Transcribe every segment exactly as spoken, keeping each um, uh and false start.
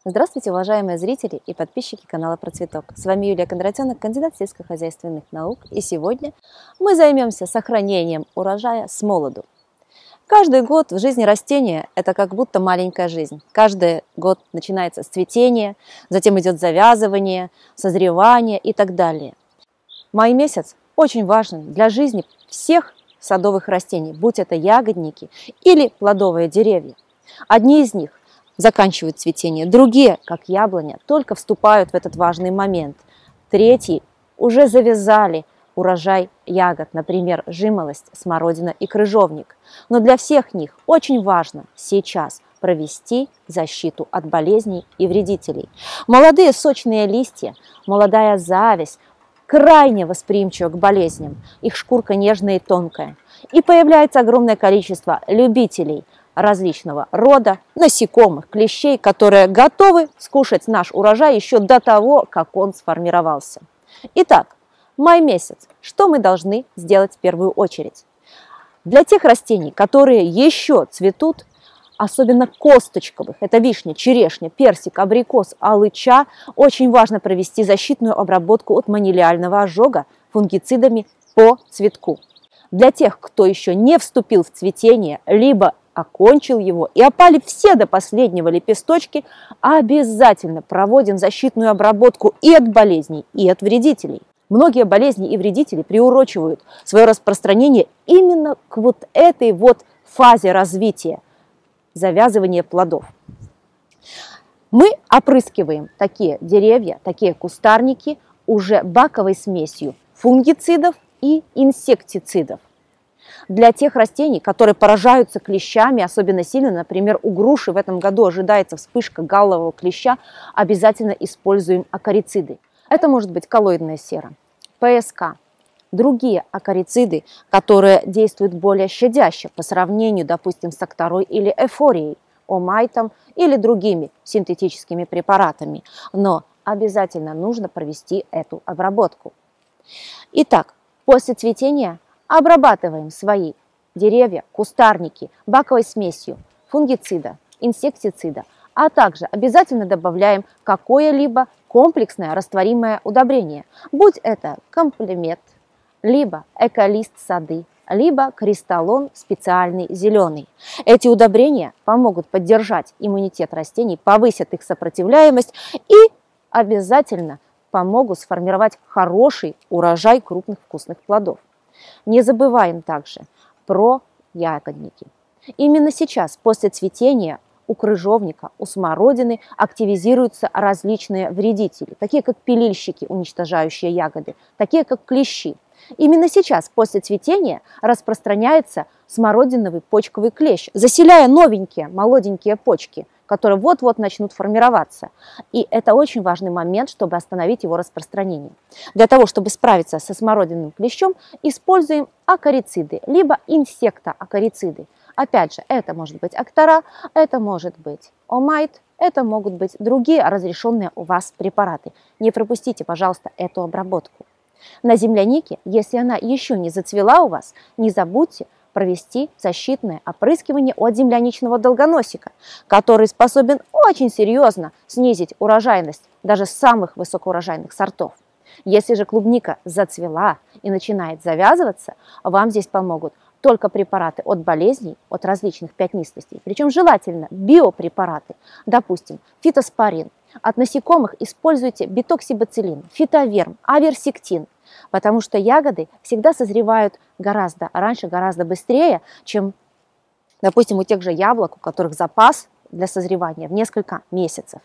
Здравствуйте, уважаемые зрители и подписчики канала Процветок. С вами Юлия Кондратенок, кандидат сельскохозяйственных наук. И сегодня мы займемся сохранением урожая с молоду. Каждый год в жизни растения – это как будто маленькая жизнь. Каждый год начинается с цветения, затем идет завязывание, созревание и так далее. Май месяц очень важен для жизни всех садовых растений, будь это ягодники или плодовые деревья. Одни из них заканчивают цветение, другие, как яблоня, только вступают в этот важный момент. Третьи уже завязали урожай ягод, например, жимолость, смородина и крыжовник. Но для всех них очень важно сейчас провести защиту от болезней и вредителей. Молодые сочные листья, молодая зависть крайне восприимчивы к болезням, их шкурка нежная и тонкая. И появляется огромное количество любителей различного рода насекомых, клещей, которые готовы скушать наш урожай еще до того, как он сформировался. Итак, май месяц. Что мы должны сделать в первую очередь? Для тех растений, которые еще цветут, особенно косточковых, это вишня, черешня, персик, абрикос, алыча, очень важно провести защитную обработку от манилиального ожога фунгицидами по цветку. Для тех, кто еще не вступил в цветение, либо окончил его и опали все до последнего лепесточки, обязательно проводим защитную обработку и от болезней, и от вредителей. Многие болезни и вредители приурочивают свое распространение именно к вот этой вот фазе развития, завязывания плодов. Мы опрыскиваем такие деревья, такие кустарники уже баковой смесью фунгицидов и инсектицидов. Для тех растений, которые поражаются клещами, особенно сильно, например, у груши в этом году ожидается вспышка галлового клеща, обязательно используем акарициды. Это может быть коллоидная сера, ПСК, другие акарициды, которые действуют более щадяще по сравнению, допустим, с акторой или эфорией, омайтом или другими синтетическими препаратами. Но обязательно нужно провести эту обработку. Итак, после цветения обрабатываем свои деревья, кустарники баковой смесью фунгицида, инсектицида, а также обязательно добавляем какое-либо комплексное растворимое удобрение, будь это комплимет, либо эколист сады, либо кристаллон специальный зеленый. Эти удобрения помогут поддержать иммунитет растений, повысят их сопротивляемость и обязательно помогут сформировать хороший урожай крупных вкусных плодов. Не забываем также про ягодники. Именно сейчас, после цветения, у крыжовника, у смородины активизируются различные вредители, такие как пилильщики, уничтожающие ягоды, такие как клещи. Именно сейчас, после цветения, распространяется смородиновый почковый клещ, заселяя новенькие молоденькие почки, которые вот-вот начнут формироваться. И это очень важный момент, чтобы остановить его распространение. Для того, чтобы справиться со смородиновым клещом, используем акарициды, либо инсектоакарициды. Опять же, это может быть актора, это может быть омайт, это могут быть другие разрешенные у вас препараты. Не пропустите, пожалуйста, эту обработку. На землянике, если она еще не зацвела у вас, не забудьте провести защитное опрыскивание от земляничного долгоносика, который способен очень серьезно снизить урожайность даже самых высокоурожайных сортов. Если же клубника зацвела и начинает завязываться, вам здесь помогут только препараты от болезней, от различных пятнистостей, причем желательно биопрепараты, допустим, фитоспорин. От насекомых используйте бетоксибациллин, фитоверм, аверсектин, потому что ягоды всегда созревают гораздо раньше, гораздо быстрее, чем, допустим, у тех же яблок, у которых запас для созревания в несколько месяцев.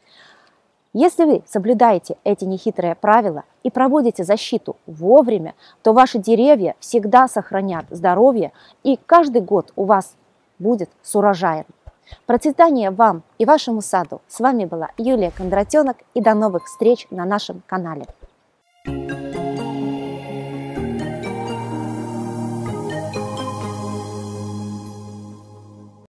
Если вы соблюдаете эти нехитрые правила и проводите защиту вовремя, то ваши деревья всегда сохранят здоровье, и каждый год у вас будет с урожаем. Процветания вам и вашему саду! С вами была Юлия Кондратенок, и до новых встреч на нашем канале.